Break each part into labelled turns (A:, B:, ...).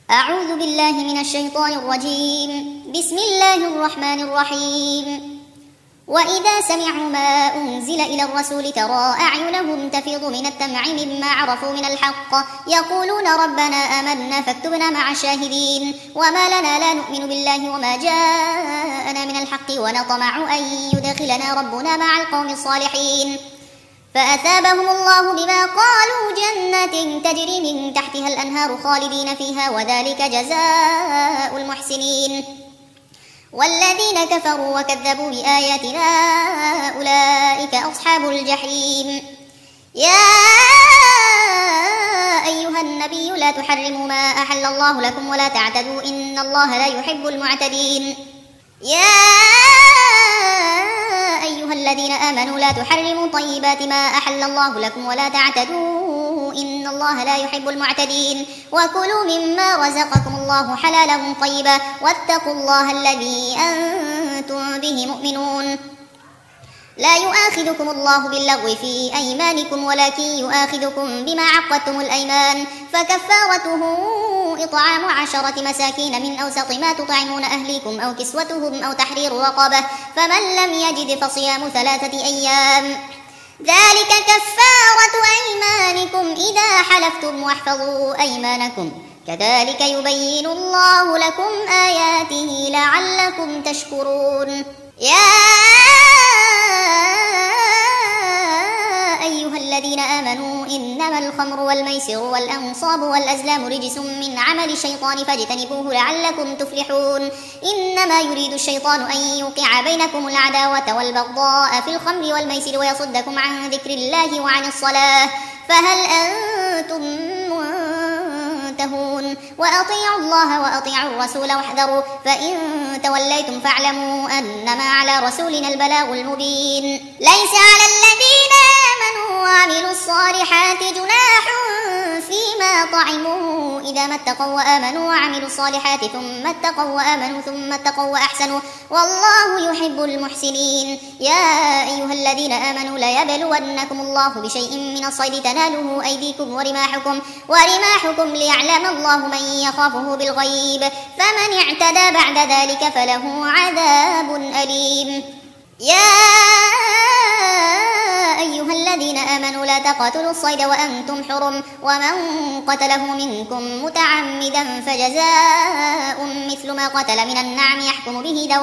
A: أعوذ بالله من الشيطان الرجيم. بسم الله الرحمن الرحيم. وإذا سمعوا ما أنزل إلى الرسول ترى أعينهم تفيض من الدمع مما عرفوا من الحق يقولون ربنا آمنا فاكتبنا مع الشاهدين وما لنا لا نؤمن بالله وما جاءنا من الحق ونطمع أن يدخلنا ربنا مع القوم الصالحين فأثابهم الله بما قالوا جنات تجري من تحتها الأنهار خالدين فيها وذلك جزاء المحسنين. والذين كفروا وكذبوا بآياتنا أولئك أصحاب الجحيم. يا أيها النبي لا تحرموا ما أحل الله لكم ولا تعتدوا إن الله لا يحب المعتدين. يا أيها الذين آمنوا لا تحرموا طيبات ما أحل الله لكم ولا تعتدوا إن الله لا يحب المعتدين وكلوا مما رزقكم الله حلالا طيبا واتقوا الله الذي أنتم به مؤمنون. لا يؤاخذكم الله باللغو في أيمانكم ولكن يؤاخذكم بما عقدتم الأيمان فكفارته إطعام 10 مساكين من أوسط ما تطعمون أهليكم أو كسوتهم أو تحرير رقبة فمن لم يجد فصيام 3 أيام ذلك كفارة أيمانكم إذا حلفتم واحفظوا أيمانكم كذلك يبين الله لكم آياته لعلكم تشكرون. يا أيها الذين آمنوا إنما الخمر والميسر والأنصاب والأزلام رجس من عمل الشيطان فاجتنبوه لعلكم تفلحون. إنما يريد الشيطان أن يوقع بينكم العداوة والبغضاء في الخمر والميسر ويصدكم عن ذكر الله وعن الصلاة فهل أنتم منتهون؟ وأطيعوا الله وأطيعوا الرسول واحذروا فإن توليتم فاعلموا أنما على رسولنا البلاغ المبين. ليس على الذين آمنوا وعملوا الصالحات جناح فيما طعموا إذا ما اتقوا وآمنوا وعملوا الصالحات ثم اتقوا وآمنوا ثم اتقوا وأحسنوا والله يحب المحسنين. يا أيها الذين آمنوا ليبلونكم الله بشيء من الصيد تناله أيديكم ورماحكم ليعلم الله من يخافه بالغيب فمن اعتدى بعد ذلك فله عذاب أليم. يا أيها الذين آمنوا لا تقتلوا الصيد وأنتم حرم ومن قتله منكم متعمدا فجزاء مثل ما قتل من النعم يحكم به ذوى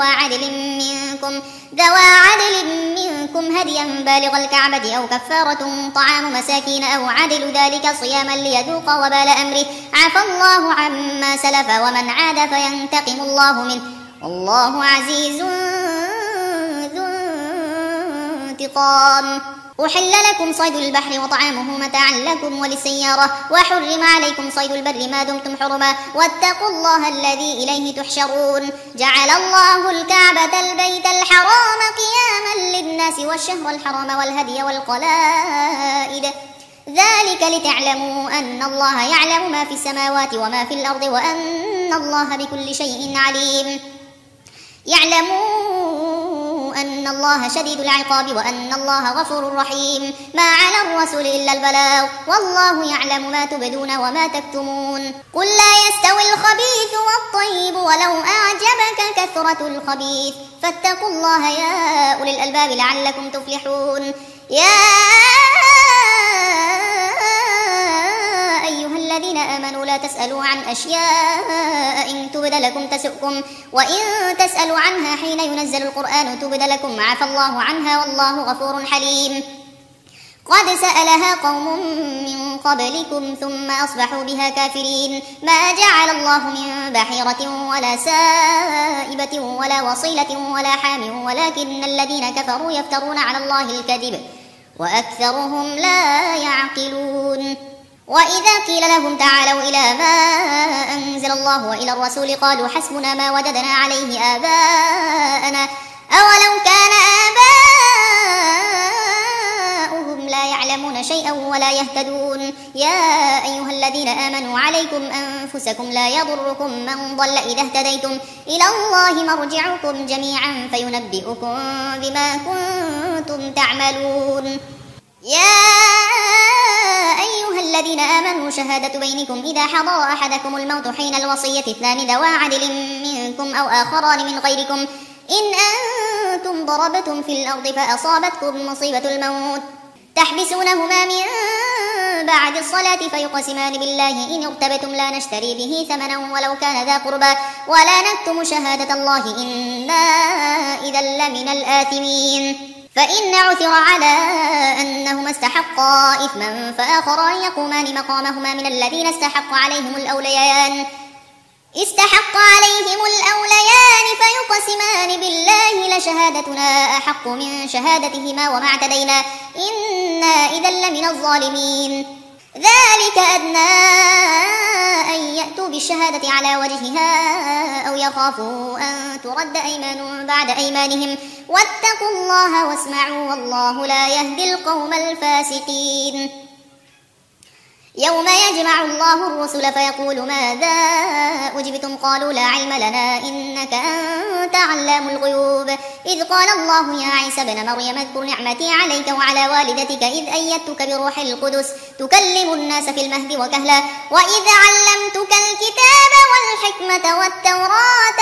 A: عدل منكم هديا بالغ الكعبة أو كفارة طعام مساكين أو عدل ذلك صياما ليذوق وبال أمره عفى الله عما سلف ومن عاد فينتقم الله منه والله عزيز ذو انتقام. أحل لكم صيد البحر وطعامه متاعا لكم وللسيارة وحرم عليكم صيد البر ما دمتم حرما واتقوا الله الذي إليه تحشرون. جعل الله الكعبة البيت الحرام قياما للناس والشهر الحرام والهدي والقلائد ذلك لتعلموا أن الله يعلم ما في السماوات وما في الأرض وأن الله بكل شيء عليم. يعلموا أن الله شديد العقاب وأن الله غفور رحيم. ما على الرسول إلا البلاغ والله يعلم ما تبدون وما تكتمون. قل لا يستوي الخبيث والطيب ولو أعجبك كثرة الخبيث فاتقوا الله يا أولي الألباب لعلكم تفلحون. يا أيها الذين آمنوا لا تسألوا عن أشياء إن تبد لكم تسؤكم وإن تسألوا عنها حين ينزل القرآن تبد لكم عفى الله عنها والله غفور حليم. قد سألها قوم من قبلكم ثم أصبحوا بها كافرين. ما جعل الله من بحيرة ولا سائبة ولا وصيلة ولا حام ولكن الذين كفروا يفترون على الله الكذب وأكثرهم لا يعقلون. وإذا قيل لهم تعالوا إلى ما أنزل الله وإلى الرسول قالوا حسبنا ما وجدنا عليه آباءنا أولو كان آباؤهم لا يعلمون شيئا ولا يهتدون. يا أيها الذين آمنوا عليكم أنفسكم لا يضركم من ضل إذا اهتديتم إلى الله مرجعكم جميعا فينبئكم بما كنتم تعملون. يا أيها الذين آمنوا شهادة بينكم إذا حضر أحدكم الموت حين الوصية اثنان ذوى عدل منكم أو آخران من غيركم إن أنتم ضربتم في الأرض فأصابتكم مصيبة الموت تحبسونهما من بعد الصلاة فيقسمان بالله إن ارتبتم لا نشتري به ثمنا ولو كان ذا قربى ولا نكتم شهادة الله إنا إذا لمن الآثمين. فإن عثر على أنهما استحقا إثما فآخران يقومان مقامهما من الذين استحق عليهم الأوليان فيقسمان بالله لشهادتنا أحق من شهادتهما وما اعتدينا إنا إذا لمن الظالمين. ذلك أدنى أن يأتوا بالشهادة على وجهها أو يخافوا أن ترد أيمان بعد أيمانهم واتقوا الله واسمعوا والله لا يهدي القوم الفاسقين. يوم يجمع الله الرسل فيقول ماذا أجبتم قالوا لا علم لنا إنك أنت علام الغيوب. إذ قال الله يا عيسى ابن مريم اذكر نعمتي عليك وعلى والدتك إذ أيدتك بروح القدس تكلم الناس في المهد وكهلا وإذ علمتك الكتاب والحكمة والتوراة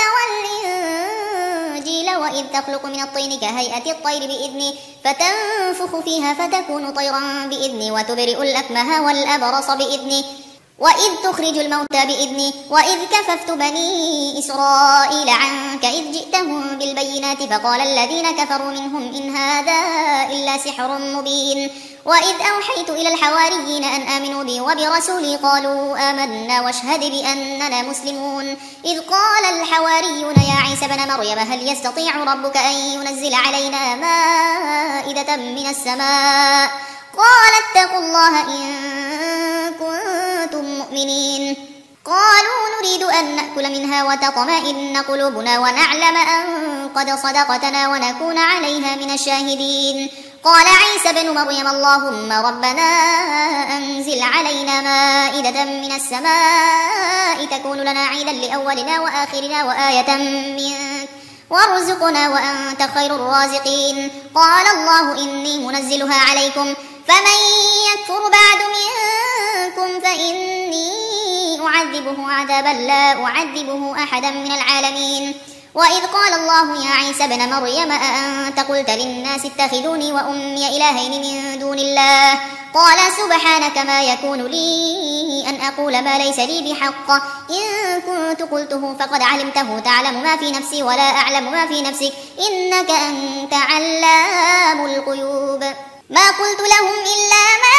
A: والإنجيل وإذ تخلق من الطين كهيئة الطير بإذني فتنفخ فيها فتكون طيرا بإذني وتبرئ الأكمه والأبرص بإذني وإذ تخرج الموتى بإذني وإذ كففت بني إسرائيل عنك إذ جئتهم بالبينات فقال الذين كفروا منهم إن هذا إلا سحر مبين. وإذ أوحيت إلى الحواريين أن آمنوا بي وبرسولي قالوا آمنا واشهد بأننا مسلمون. إذ قال الحواريون يا عيسى ابن مريم هل يستطيع ربك أن ينزل علينا مائدة من السماء قال اتقوا الله إن كنتم مؤمنين. قالوا نريد أن نأكل منها وتطمئن قلوبنا ونعلم أن قد صدقتنا ونكون عليها من الشاهدين. قال عيسى بن مريم اللهم ربنا أنزل علينا مائدة من السماء تكون لنا عيدا لأولنا وآخرنا وآية منك وارزقنا وأنت خير الرازقين. قال الله إني منزلها عليكم فمن يكفر بعد منكم فإني أعذبه عذابا لا أعذبه أحدا من العالمين. وإذ قال الله يا عيسى ابن مريم أأنت قلت للناس اتخذوني وأمي إلهين من دون الله قال سبحانك ما يكون لي أن أقول ما ليس لي بحق إن كنت قلته فقد علمته تعلم ما في نفسي ولا أعلم ما في نفسك إنك أنت علام الغيوب. ما قلت لهم إلا ما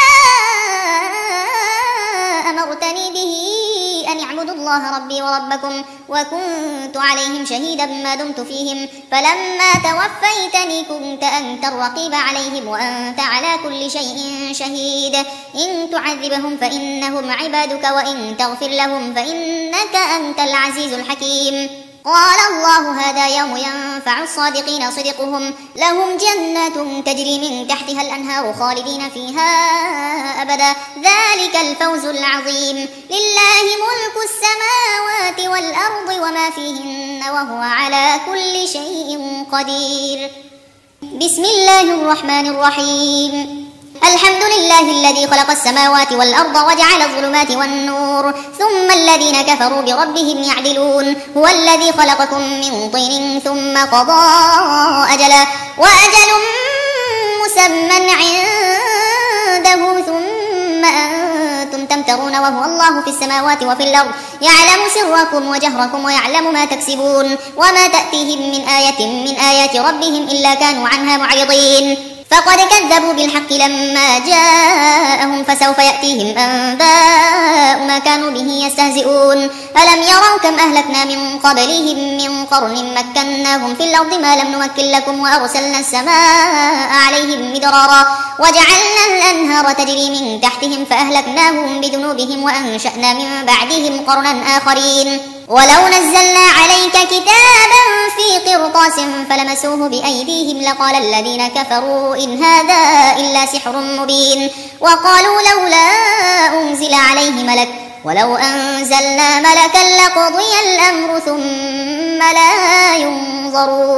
A: أمرتني به أن اعبدوا الله ربي وربكم وكنت عليهم شهيدا ما دمت فيهم فلما توفيتني كنت أنت الرقيب عليهم وأنت على كل شيء شهيد. إن تعذبهم فإنهم عبادك وإن تغفر لهم فإنك أنت العزيز الحكيم. قال الله هذا يوم ينفع الصادقين صدقهم لهم جنات تجري من تحتها الأنهار خالدين فيها أبدا ذلك الفوز العظيم. لله ملك السماوات والأرض وما فيهن وهو على كل شيء قدير. بسم الله الرحمن الرحيم. الحمد لله الذي خلق السماوات والأرض وجعل الظلمات والنور ثم الذين كفروا بربهم يعدلون. هو الذي خلقكم من طين ثم قضى أجلا وأجل مسمى عنده ثم أنتم تمترون وهو الله في السماوات وفي الأرض يعلم سركم وجهركم ويعلم ما تكسبون وما تأتيهم من آية من آيات ربهم إلا كانوا عنها معرضين. فقد كذبوا بالحق لما جاءهم فسوف يأتيهم أنباء ما كانوا به يستهزئون. ألم يروا كم أهلكنا من قبلهم من قرن مكناهم في الأرض ما لم نمكن لكم وأرسلنا السماء عليهم مدرارا وجعلنا الأنهار تجري من تحتهم فأهلكناهم بذنوبهم وأنشأنا من بعدهم قرنا آخرين. ولو نزلنا عليك كتابا في قرطاس فلمسوه بأيديهم لقال الذين كفروا إن هذا إلا سحر مبين. وقالوا لولا أنزل عليه ملك ولو أنزلنا ملكا لقضي الأمر ثم لا ينظرون.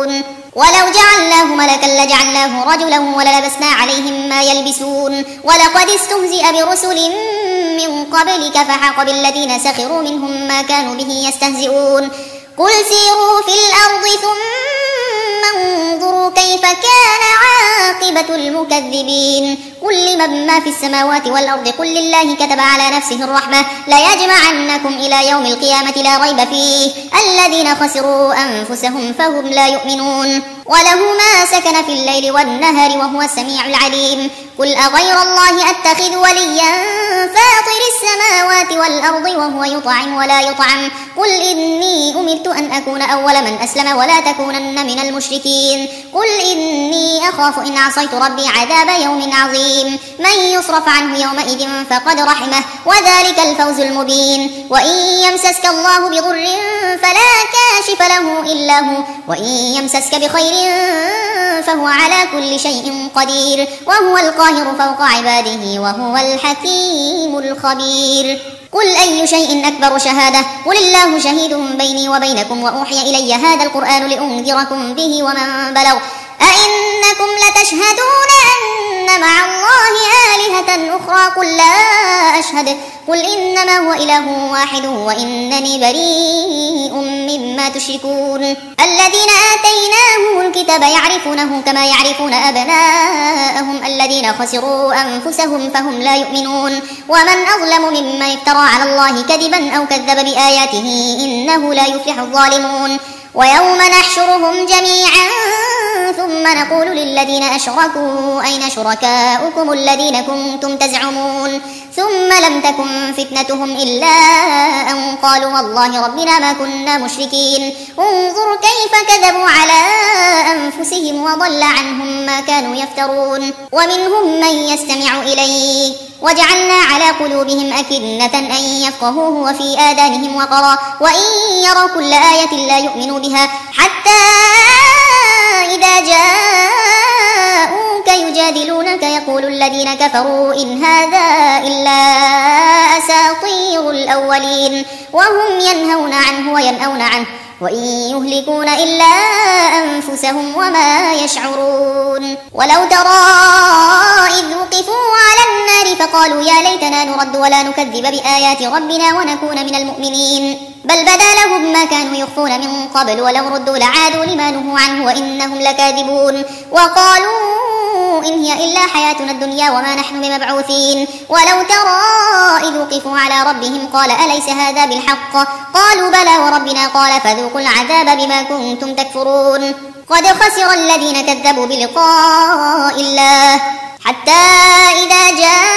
A: ولو جعلناه ملكا لجعلناه رجلا وللبسنا عليهم ما يلبسون ولقد استهزئ برسل من قبلك فحاق بالذين سخروا منهم ما كانوا به يستهزئون قل سيروا في الأرض ثم انظروا كيف كان عاقبة المكذبين قل لمن ما في السماوات والأرض قل لله كتب على نفسه الرحمة ليجمعنكم إلى يوم القيامة لا ريب فيه الذين خسروا أنفسهم فهم لا يؤمنون وله ما سكن في الليل والنهر وهو السميع العليم قل أغير الله أتخذ وليا فاطر السماوات والأرض وهو يطعم ولا يطعم قل إني أمرت أن أكون أول من أسلم ولا تكونن من المشركين قل إني أخاف إن عصيت ربي عذاب يوم عظيم من يصرف عنه يومئذ فقد رحمه وذلك الفوز المبين وإن يمسسك الله بضر فلا كاشف له إلا هو وإن يمسسك بخير فهو على كل شيء قدير وهو القاهر فوق عباده وهو الحكيم الخبير قل أي شيء أكبر شهادة قل الله شهيد بيني وبينكم وأوحي إلي هذا القرآن لأنذركم به ومن بلغ أئنكم لتشهدون أن مع الله آلهة أخرى قل لا أشهد قل إنما هو إله واحد وإنني بريء مما تشركون الذين آتيناهم الكتاب يعرفونه كما يعرفون أبناءهم الذين خسروا أنفسهم فهم لا يؤمنون ومن أظلم ممن افترى على الله كذبا أو كذب بآياته إنه لا يفلح الظالمون ويوم نحشرهم جميعا ثم نقول للذين أشركوا أين شركاؤكم الذين كنتم تزعمون ثم لم تكن فتنتهم إلا أن قالوا والله ربنا ما كنا مشركين انظر كيف كذبوا على أنفسهم وضل عنهم ما كانوا يفترون ومنهم من يستمع إليك وجعلنا على قلوبهم أكنة أن يفقهوه وفي آذانهم وقرا وإن يروا كل آية لا يؤمنوا بها حتى إذا جاءوك يجادلونك يقول الذين كفروا إن هذا إلا أساطير الأولين وهم ينهون عنه وينأون عنه وإن يهلكون إلا أنفسهم وما يشعرون ولو ترى إذ وقفوا على النار فقالوا يا ليتنا نرد ولا نكذب بآيات ربنا ونكون من المؤمنين بل بدا لهم ما كانوا يخفون من قبل ولو ردوا لعادوا لما نهوا عنه وإنهم لكاذبون وقالوا إن هي إلا حياتنا الدنيا وما نحن بمبعوثين ولو ترى إذ وقفوا على ربهم قال أليس هذا بالحق قالوا بلى وربنا قال فذوقوا العذاب بما كنتم تكفرون قد خسر الذين كذبوا بلقاء الله حتى إذا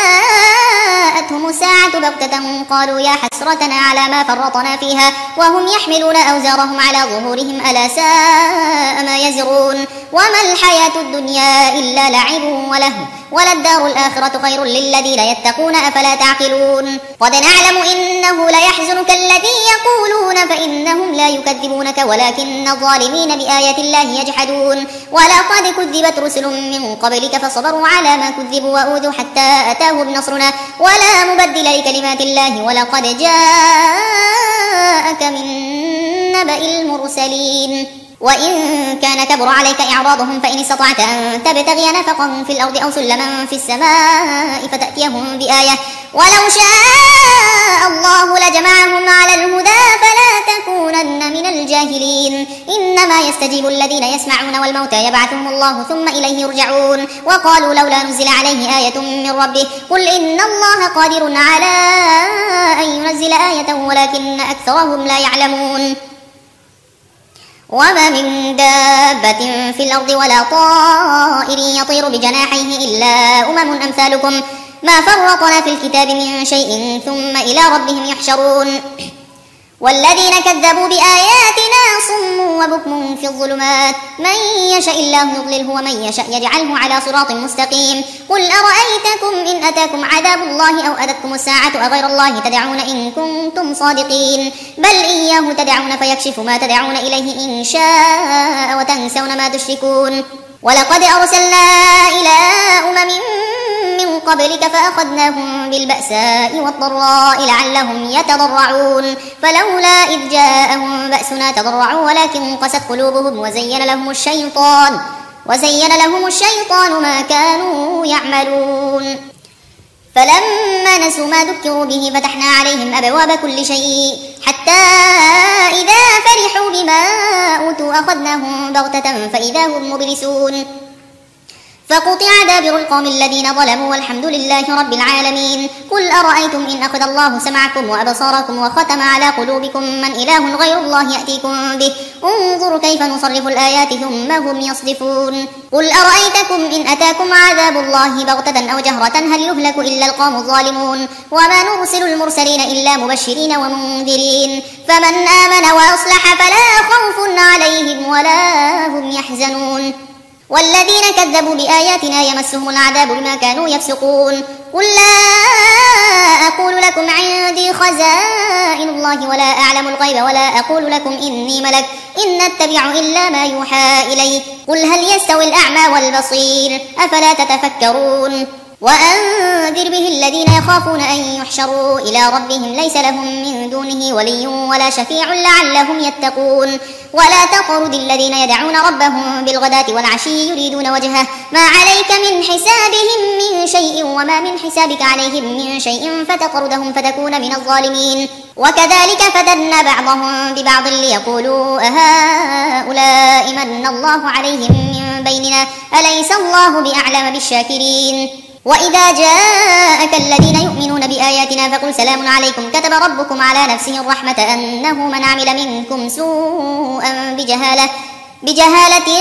A: جاءتهم الساعة بغتة قالوا يا حسرتنا على ما فرطنا فيها وهم يحملون أوزارهم على ظهورهم ألا ساء ما يزرون وما الحياة الدنيا إلا لعب ولهو وللدار الآخرة خير للذين يتقون أفلا تعقلون قد نعلم إنه ليحزنك الذي يقولون فإنهم لا يكذبونك ولكن الظالمين بآيات الله يجحدون ولقد كذبت رسل من قبلك فصبروا على ما كذبوا وأوذوا حتى أتاهم نصرنا ولا مبدل لكلمات الله ولقد جاءك من نبأ المرسلين وإن كان كبر عليك إعراضهم فإن استطعت أن تبتغي نفقهم في الأرض أو سلما في السماء فتأتيهم بآية ولو شاء الله لجمعهم على الهدى فلا تكونن من الجاهلين إنما يستجيب الذين يسمعون والموتى يبعثهم الله ثم إليه يرجعون وقالوا لولا نزل عليه آية من ربه قل إن الله قادر على أن ينزل آية ولكن أكثرهم لا يعلمون وما من دابة في الأرض ولا طائر يطير بجناحيه إلا أمم أمثالكم ما فرطنا في الكتاب من شيء ثم إلى ربهم يحشرون والذين كذبوا بآياتنا صم وبكم في الظلمات من يشاء الله يضلله ومن يشاء يجعله على صراط مستقيم قل أرأيتكم إن أتاكم عذاب الله أو أتتكم الساعة أغير الله تدعون إن كنتم صادقين بل إياه تدعون فيكشف ما تدعون إليه إن شاء وتنسون ما تشركون ولقد أرسلنا إلى أمم من قبلك فأخذناهم بالبأساء والضراء لعلهم يتضرعون فلولا إذ جاءهم بأسنا تضرعوا ولكن قست قلوبهم وزين لهم الشيطان ما كانوا يعملون فلما نسوا ما ذكروا به فتحنا عليهم أبواب كل شيء حتى إذا فرحوا بما أوتوا أخذناهم بغتة فإذا هم مبلسون فقطع دابر القوم الذين ظلموا والحمد لله رب العالمين قل أرأيتم إن أخذ الله سمعكم وأبصاركم وختم على قلوبكم من إله غير الله يأتيكم به انظروا كيف نصرف الآيات ثم هم يصدفون قل أرأيتكم إن أتاكم عذاب الله بغتة أو جهرة هل يهلك إلا القوم الظالمون وما نرسل المرسلين إلا مبشرين ومنذرين فمن آمن وأصلح فلا خوف عليهم ولا هم يحزنون والذين كذبوا بآياتنا يمسهم العذاب بما كانوا يفسقون قل لا أقول لكم عندي خزائن الله ولا أعلم الغيب ولا أقول لكم إني ملك إن أتبع إلا ما يوحى إلي قل هل يستوي الأعمى والبصير أفلا تتفكرون وأنذر به الذين يخافون أن يحشروا إلى ربهم ليس لهم من دونه ولي ولا شفيع لعلهم يتقون ولا تطرد الذين يدعون ربهم بالغداة والعشي يريدون وجهه ما عليك من حسابهم من شيء وما من حسابك عليهم من شيء فتطردهم فتكون من الظالمين وكذلك فتنا بعضهم ببعض ليقولوا أهؤلاء من الله عليهم من بيننا أليس الله بأعلم بالشاكرين وإذا جاءك الذين يؤمنون بآياتنا فقل سلام عليكم كتب ربكم على نفسه الرحمة أنه من عمل منكم سوءا بجهالة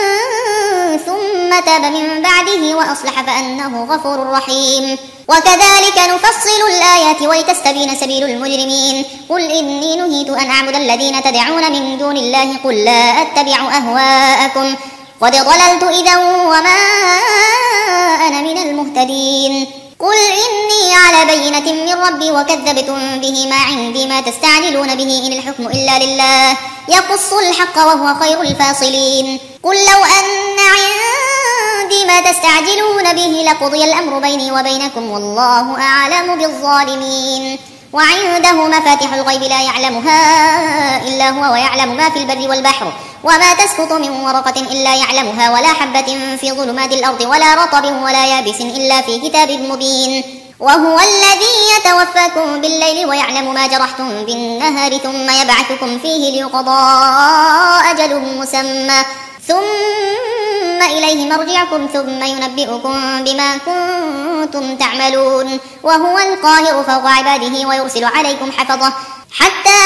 A: ثم تاب من بعده وأصلح فأنه غفور رحيم وكذلك نفصل الآيات ولتستبين سبيل المجرمين قل إني نهيت أن أعبد الذين تدعون من دون الله قل لا أتبع أهواءكم قد ضللت إذا وما أنا من المهتدين قل إني على بينة من ربي وكذبتم به ما عندي ما تستعجلون به إن الحكم إلا لله يقص الحق وهو خير الفاصلين قل لو أن عندي ما تستعجلون به لقضي الأمر بيني وبينكم والله أعلم بالظالمين وعنده مفاتح الغيب لا يعلمها إلا هو ويعلم ما في البر والبحر وما تسقط من ورقة إلا يعلمها ولا حبة في ظلمات الأرض ولا رطب ولا يابس إلا في كتاب مبين وهو الذي يتوفاكم بالليل ويعلم ما جرحتم بالنهار ثم يبعثكم فيه ليقضى أجل مسمى ثم إليه مرجعكم ثم ينبئكم بما كنتم تعملون وهو القاهر فوق عباده ويرسل عليكم حفظه حتى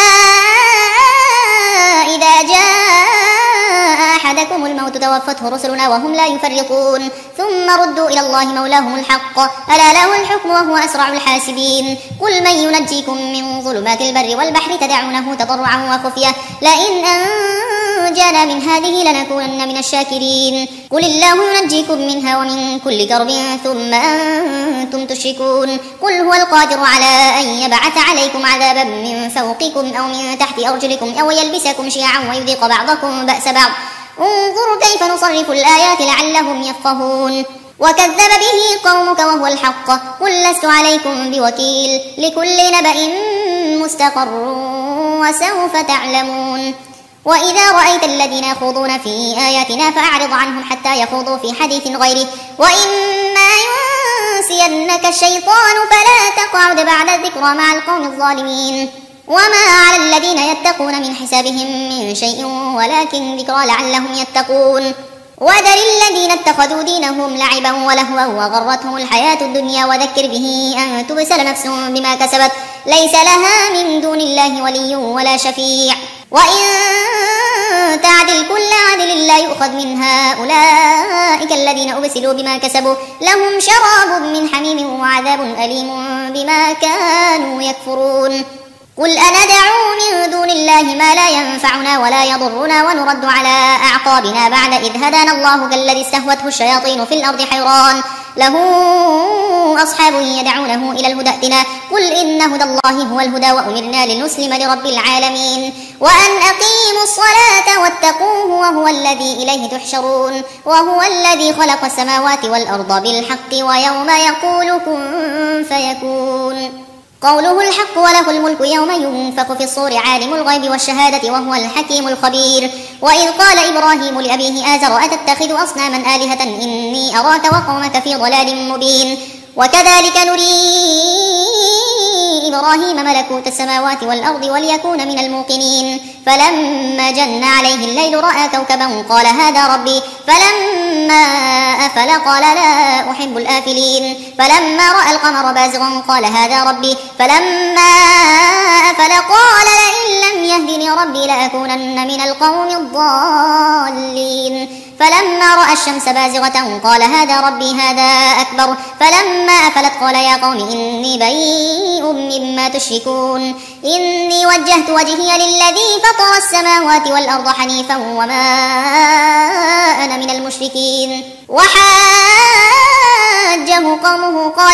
A: إذا جاء أحدكم الموت توفته رسلنا وهم لا يفرطون ثم ردوا إلى الله مولاهم الحق ألا له الحكم وهو أسرع الحاسبين قل من ينجيكم من ظلمات البر والبحر تدعونه تضرعا وخفية لئن أنجانا من هذه لنكونن من الشاكرين قل الله ينجيكم منها ومن كل كرب ثم أنتم تشركون قل هو القادر على أن يبعث عليكم عذابا من فوقكم أو من تحت أرجلكم أو يلبسكم شيعا ويذيق بعضكم بأس بعض انظروا كيف نصرف الآيات لعلهم يفقهون وكذب به قومك وهو الحق قل لست عليكم بوكيل لكل نبأ مستقر وسوف تعلمون وإذا رأيت الذين يخوضون في آياتنا فأعرض عنهم حتى يخوضوا في حديث غيره وإما ينسينك الشيطان فلا تقعد بعد الذكرى مع القوم الظالمين وما على الذين يتقون من حسابهم من شيء ولكن ذكرى لعلهم يتقون وذر الذين اتخذوا دينهم لعبا ولهوا وغرتهم الحياة الدنيا وذكر به أن تبسل نفس بما كسبت ليس لها من دون الله ولي ولا شفيع وإن تعدل كل عدل لا يؤخذ منها أولئك الذين أبسلوا بما كسبوا لهم شراب من حميم وعذاب أليم بما كانوا يكفرون قل أندعو من دون الله ما لا ينفعنا ولا يضرنا ونرد على أعقابنا بعد إذ هدانا الله كالذي استهوته الشياطين في الأرض حيران له أصحاب يدعونه إلى الهدى ائتنا قل إن هدى الله هو الهدى وأمرنا لنسلم لرب العالمين وأن أقيموا الصلاة واتقوه وهو الذي إليه تحشرون وهو الذي خلق السماوات والأرض بالحق ويوم يقول كن فيكون قوله الحق وله الملك يوم ينفخ في الصور عالم الغيب والشهادة وهو الحكيم الخبير وإذ قال إبراهيم لأبيه آزر أتتخذ أصناما آلهة إني أراك وقومك في ضلال مبين وكذلك نري إبراهيم ملكوت السماوات والأرض وليكون من الموقنين فلما جن عليه الليل رأى كوكبا قال هذا ربي فلما أفل قال لا أحب الآفلين فلما رأى القمر بازغا قال هذا ربي فلما أفل قال لئن لم يهدني ربي لأكونن من القوم الضالين فلما رأى الشمس بازغة قال هذا ربي هذا أكبر فلما أفلت قال يا قوم إني بريء مما تشركون إني وجهت وجهي للذي فطر السماوات والأرض حنيفا وما أنا من المشركين وحاجه قومه قال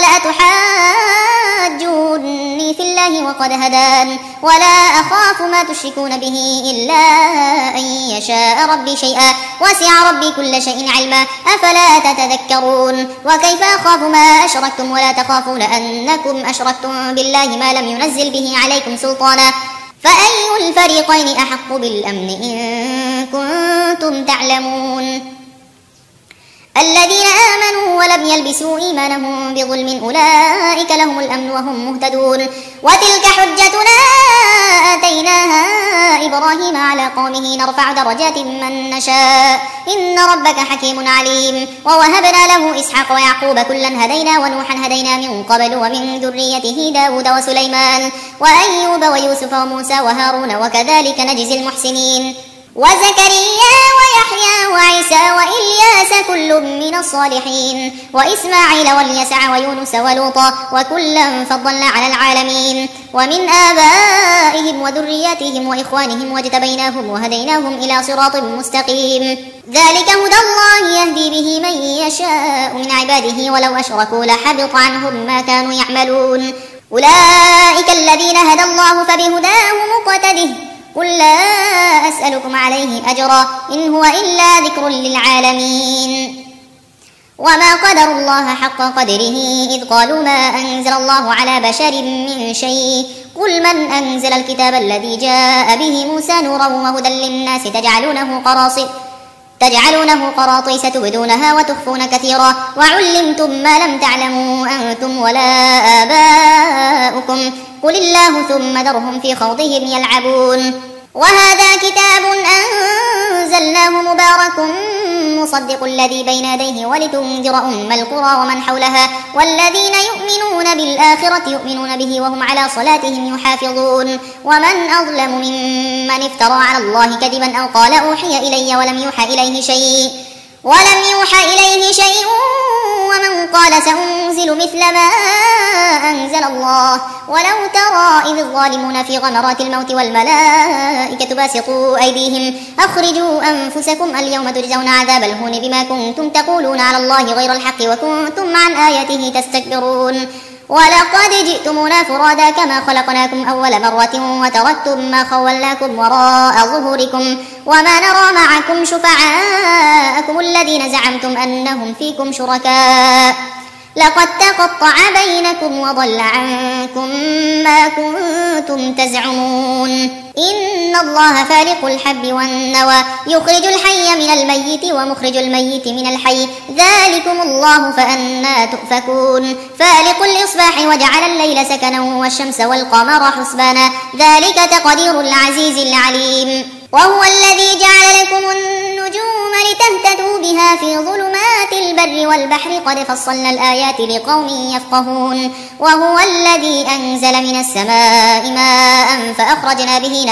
A: أتحاجوني في الله وقد هدان ولا أخاف ما تشركون به إلا أن يشاء ربي شيئا وسع ربي كل شيء علما أفلا تتذكرون وكيف أخاف ما أشركتم ولا تخافون أنكم أشركتم بالله ما لم ينزل به عليكم سلطانا فأي الفريقين أحق بالأمن إن كنتم تعلمون الذين آمنوا ولم يلبسوا إيمانهم بظلم أولئك لهم الأمن وهم مهتدون وتلك حجتنا آتيناها إبراهيم على قومه نرفع درجات من نشاء إن ربك حكيم عليم ووهبنا له إسحاق ويعقوب كلا هدينا ونوحا هدينا من قبل ومن ذريته داود وسليمان وأيوب ويوسف وموسى وهارون وكذلك نجزي المحسنين وزكريا ويحيى وعيسى وإلياس كل من الصالحين وإسماعيل واليسع ويونس ولوطا وكلا فضلنا على العالمين ومن آبائهم وذرياتهم وإخوانهم واجتبيناهم وهديناهم إلى صراط مستقيم ذلك هدى الله يهدي به من يشاء من عباده ولو أشركوا لحبط عنهم ما كانوا يعملون أولئك الذين هدى الله فبهداه مقتده قل لا أسألكم عليه أجرا إن هو إلا ذكر للعالمين وما قدر الله حق قدره إذ قالوا ما أنزل الله على بشر من شيء قل من أنزل الكتاب الذي جاء به موسى نورا وهدى للناس تجعلونه قراطيس تبدونها وتخفون كثيرا وعلمتم ما لم تعلموا أنتم ولا آباؤكم قل الله ثم ذرهم في خوضهم يلعبون وهذا كتاب أنزلناه مبارك مصدق الذي بين يديه ولتنذر أم القرى ومن حولها والذين يؤمنون بالآخرة يؤمنون به وهم على صلاتهم يحافظون ومن أظلم ممن افترى على الله كذبا أو قال أوحي إلي ولم يوحى إليه شيء ومن قال سأنزل مثل ما أنزل الله ولو ترى إذ الظالمون في غمرات الموت والملائكة باسطوا أيديهم أخرجوا أنفسكم اليوم تجزون عذاب الهون بما كنتم تقولون على الله غير الحق وكنتم عن آياته تستكبرون ولقد جئتمونا فرادا كما خلقناكم أول مرة وتركتم ما خولناكم وراء ظهوركم وما نرى معكم شفعاءكم الذين زعمتم أنهم فيكم شركاء لقد تقطع بينكم وضل عنكم ما كنتم تزعمون إن الله فالق الحب والنوى يخرج الحي من الميت ومخرج الميت من الحي ذلكم الله فأنى تؤفكون فالق الإصباح وجعل الليل سكنا والشمس والقمر حسبانا ذلك تقدير العزيز العليم وهو الذي جعل لكم النجوم لتهتدوا بها في ظلمات البر والبحر قد فصلنا الآيات لقوم يفقهون وهو الذي أنزل من السماء ماء فأخرجنا به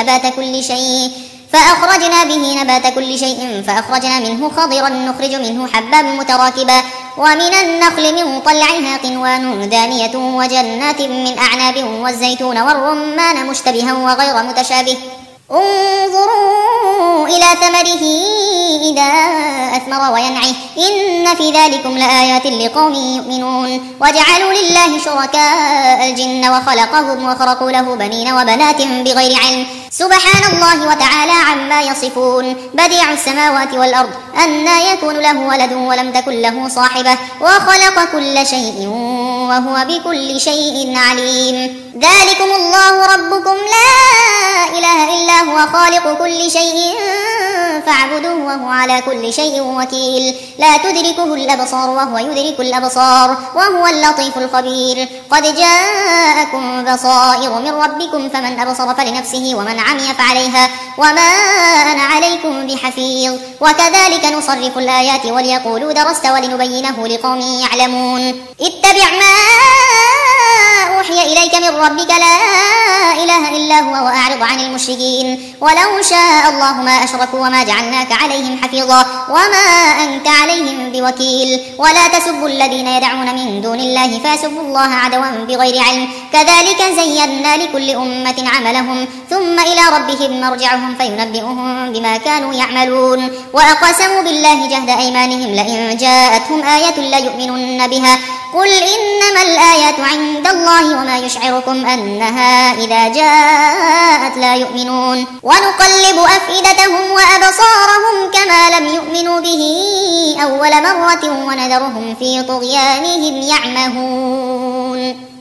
A: نبات كل شيء فأخرجنا منه خضرا نخرج منه حبا متراكبا ومن النخل من طلعها قنوان دانية وجنات من أعناب والزيتون والرمان مشتبها وغير متشابه انظروا إلى ثمره إذا أثمر وينعه إن في ذلكم لآيات لقوم يؤمنون وجعلوا لله شركاء الجن وخلقهم وخرقوا له بنين وبنات بغير علم سبحان الله وتعالى عما يصفون بديع السماوات والأرض أنى يكون له ولد ولم تكن له صاحبة وخلق كل شيء وهو بكل شيء عليم ذلكم الله ربكم لا إله إلا هو خالق كل شيء فاعبدوه وهو على كل شيء وكيل لا تدركه الأبصار وهو يدرك الأبصار وهو اللطيف الخبير قد جاءكم بصائر من ربكم فمن أبصر فلنفسه ومن عمي فعليها وما أنا عليكم بحفيظ وكذلك نصرف الآيات وليقولوا درست ولنبينه لقوم يعلمون اتبع ما أوحي إليك من ربك لا إله إلا هو وأعرض عن المشركين ولو شاء الله ما أشركوا وما جعلناك عليهم حفيظا وما أنت عليهم بوكيل ولا تسبوا الذين يدعون من دون الله فاسبوا الله عدوا بغير علم كذلك زينا لكل أمة عملهم ثم إلى ربهم مرجعهم فينبئهم بما كانوا يعملون وأقسموا بالله جهد أيمانهم لئن جاءتهم آية ليؤمنن بها قل إنما الآيات عند الله وما يشعركم أنها إذا جاءت لا يؤمنون ونقلب أفئدتهم وأبصارهم كما لم يؤمنوا به أول مرة ونذرهم في طغيانهم يعمهون